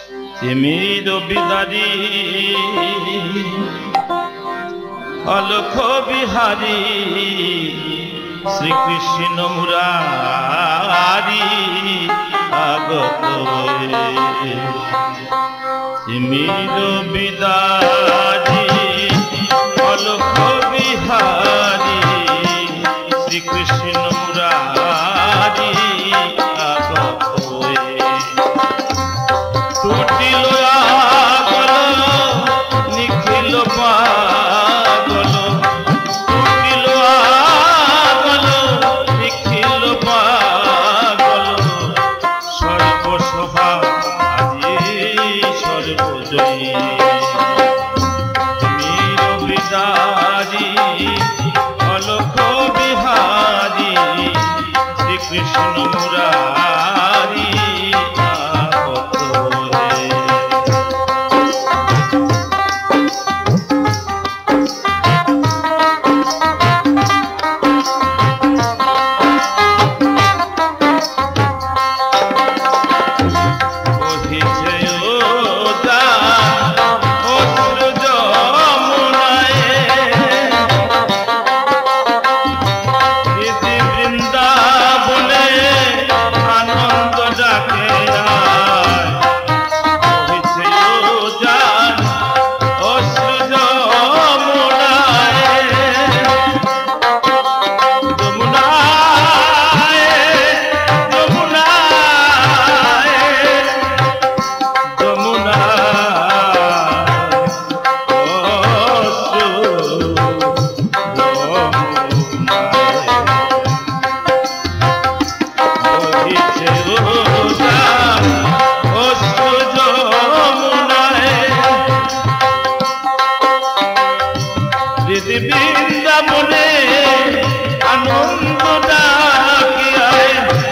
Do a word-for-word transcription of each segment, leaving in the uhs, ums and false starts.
तिमिर बिदारी अलख बिहारी श्री कृष्ण मुरारी आगत तिमिर बिदारी अलख बिहारी श्री कृष्ण मुरारी आगत टूटिल आगल निखिल पागल टूटिल आगल निखिल पागल सर्वसभा আজি सर्वजयी मीर बिदारी अलख बिहारी श्री कृष्ण मुरारी বৃন্দাবনে আনন্দ ডাকিয়ায়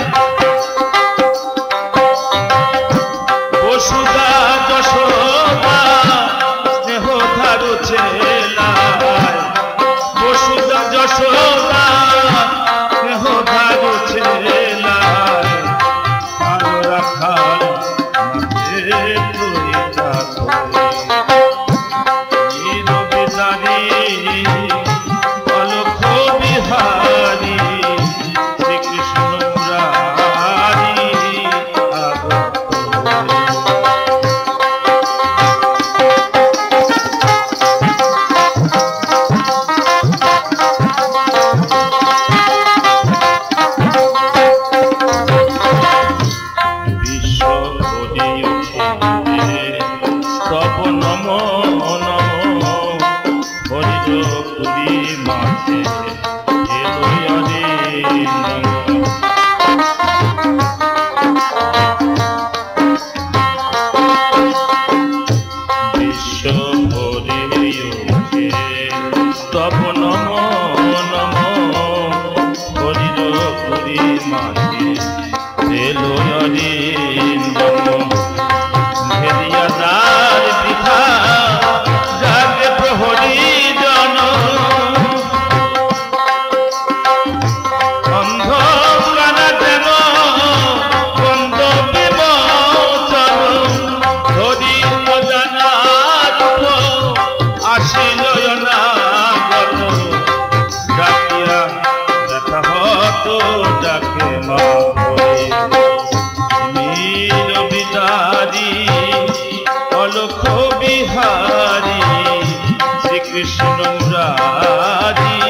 বসুধা যশোদা স্নেহ ধারু ছেলায় বসুধা যশোদা স্নেহ ধারু ছেলায় ভালো রাখার মাঝে প্রহিতা করে अलख बिहारी श्री कृष्ण मुरारी विश्व स्तव नमो नमो हरिपुरी माथे विश्व स्तव नमो नमो हरिपुरी माथे भेदियादार बिधा जागे प्रहरी जन अंधकार जेन बंद विमोचन धरी अजाना आशिल अनागत डाकिया দেখা হতো ডাকে মা मीर बिदारी अलख बिहारी श्री कृष्ण मुरारी